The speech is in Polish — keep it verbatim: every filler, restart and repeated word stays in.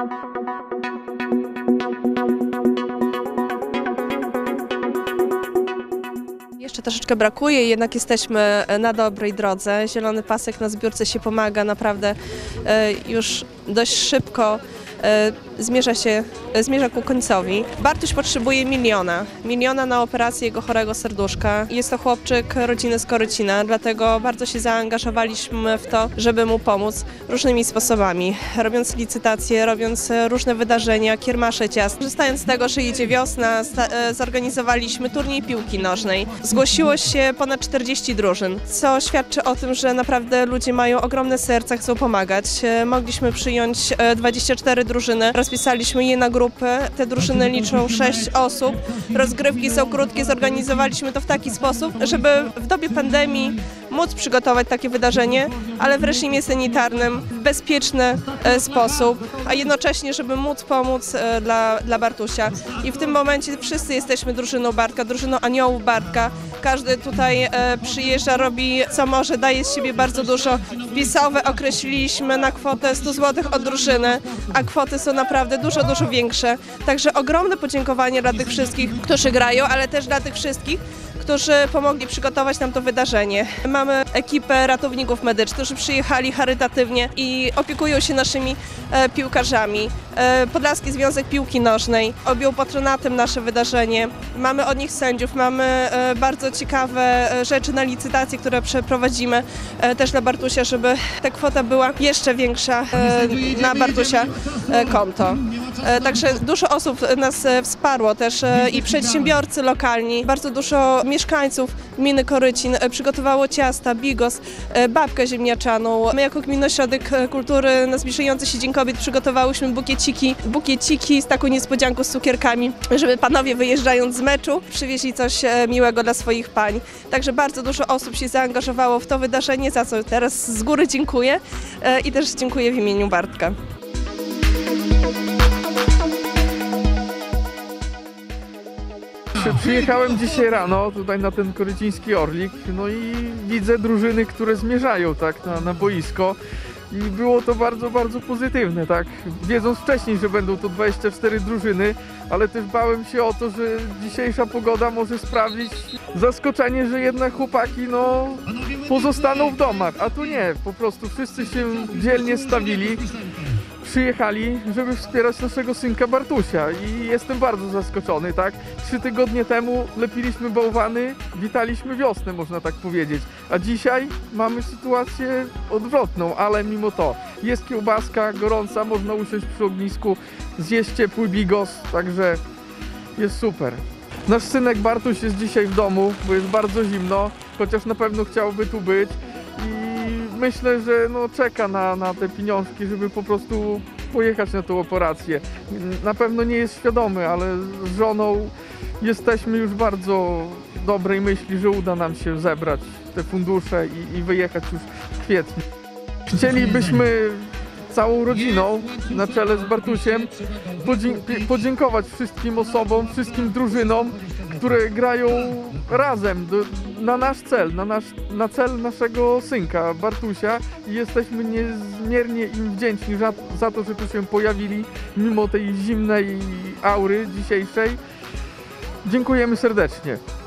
Jeszcze troszeczkę brakuje, jednak jesteśmy na dobrej drodze. Zielony pasek na zbiórce się pomaga, naprawdę już dość szybko zmierza się, zmierza ku końcowi. Bartuś potrzebuje miliona, miliona na operację jego chorego serduszka. Jest to chłopczyk rodziny z Korycina, dlatego bardzo się zaangażowaliśmy w to, żeby mu pomóc różnymi sposobami, robiąc licytacje, robiąc różne wydarzenia, kiermasze ciast. Korzystając z tego, że idzie wiosna, zorganizowaliśmy turniej piłki nożnej. Zgłosiło się ponad czterdzieści drużyn, co świadczy o tym, że naprawdę ludzie mają ogromne serca, chcą pomagać. Mogliśmy przyjąć dwadzieścia cztery drużyny, rozpisaliśmy je na grupy, te drużyny liczą sześć osób, rozgrywki są krótkie, zorganizowaliśmy to w taki sposób, żeby w dobie pandemii móc przygotować takie wydarzenie, ale w reżimie sanitarnym, w bezpieczny sposób, a jednocześnie, żeby móc pomóc dla, dla Bartusia. I w tym momencie wszyscy jesteśmy drużyną Bartka, drużyną aniołów Bartka. Każdy tutaj e, przyjeżdża, robi co może, daje z siebie bardzo dużo. Wpisowe określiliśmy na kwotę stu złotych od drużyny, a kwoty są naprawdę dużo, dużo większe. Także ogromne podziękowanie dla tych wszystkich, którzy grają, ale też dla tych wszystkich, którzy pomogli przygotować nam to wydarzenie. Mamy ekipę ratowników medycznych, którzy przyjechali charytatywnie i opiekują się naszymi e, piłkarzami. E, Podlaski Związek Piłki Nożnej objął patronatem nasze wydarzenie. Mamy od nich sędziów, mamy e, bardzo ciekawe rzeczy na licytację, które przeprowadzimy e, też dla Bartusia, żeby ta kwota była jeszcze większa e, na Bartusia e, konto. E, także dużo osób nas e, wsparło też e, i przedsiębiorcy lokalni, bardzo dużo mieszkańców gminy Korycin przygotowało ciasta, bigos, babkę ziemniaczaną. My jako Gminny Ośrodek Kultury na zbliżający się Dzień Kobiet przygotowałyśmy bukieciki, bukieciki z taką niespodzianką z cukierkami, żeby panowie wyjeżdżając z meczu przywieźli coś miłego dla swoich pań. Także bardzo dużo osób się zaangażowało w to wydarzenie, za co teraz z góry dziękuję i też dziękuję w imieniu Bartka. Przyjechałem dzisiaj rano tutaj na ten koryciński Orlik, no i widzę drużyny, które zmierzają tak na, na boisko i było to bardzo, bardzo pozytywne, tak, wiedząc wcześniej, że będą to dwadzieścia cztery drużyny, ale też bałem się o to, że dzisiejsza pogoda może sprawić zaskoczenie, że jednak chłopaki no pozostaną w domach, a tu nie, po prostu wszyscy się dzielnie stawili. Przyjechali, żeby wspierać naszego synka Bartusia i jestem bardzo zaskoczony, tak? Trzy tygodnie temu lepiliśmy bałwany, witaliśmy wiosnę, można tak powiedzieć, a dzisiaj mamy sytuację odwrotną, ale mimo to jest kiełbaska gorąca, można usiąść przy ognisku, zjeść ciepły bigos, także jest super. Nasz synek Bartuś jest dzisiaj w domu, bo jest bardzo zimno, chociaż na pewno chciałby tu być. Myślę, że no czeka na, na te pieniążki, żeby po prostu pojechać na tą operację. Na pewno nie jest świadomy, ale z żoną jesteśmy już bardzo dobrej myśli, że uda nam się zebrać te fundusze i, i wyjechać już w kwietniu. Chcielibyśmy całą rodziną na czele z Bartusiem podziękować wszystkim osobom, wszystkim drużynom, które grają razem do, na nasz cel, na, nasz, na cel naszego synka Bartusia i jesteśmy niezmiernie im wdzięczni za, za to, że tu się pojawili mimo tej zimnej aury dzisiejszej. Dziękujemy serdecznie.